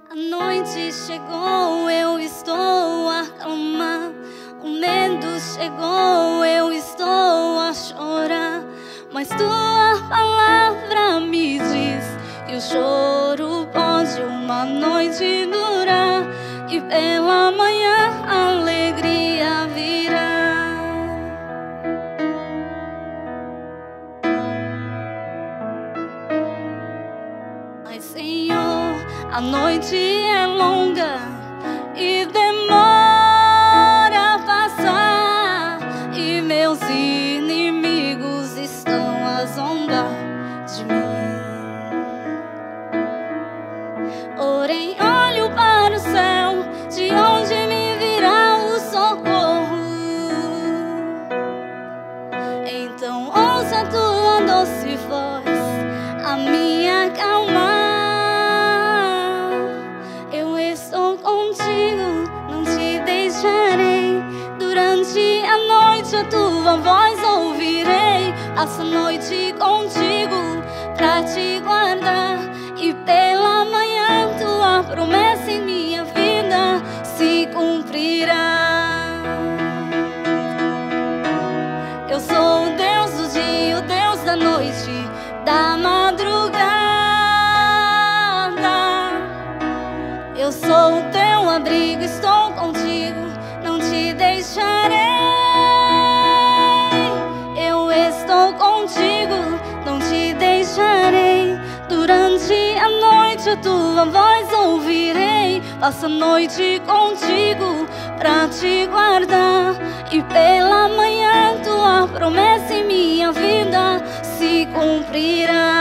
A noite chegou, eu estou a clamar. O medo chegou, eu estou a chorar. Mas tua palavra me diz que o choro pode uma noite durar, e pela manhã a alegria virá. Mas Senhor, a noite é longa e demora a passar, e meus inimigos estão a zombar de mim. Porém olho para o céu, de onde me virá o socorro. Então ouça tua doce voz a me acalmar. Eu estou contigo, não te deixarei. Durante a noite a tua voz ouvirei. Passo a noite contigo pra te guardar, e pela manhã tua promessa em minha vida se cumprirá. Eu sou o Deus do dia, o Deus da noite, da madrugada. Eu sou o teu abrigo, estou contigo, não te deixarei. Eu estou contigo, não te deixarei. Durante a noite a tua voz ouvirei. Passo a noite contigo pra te guardar, e pela manhã tua promessa em minha vida se cumprirá.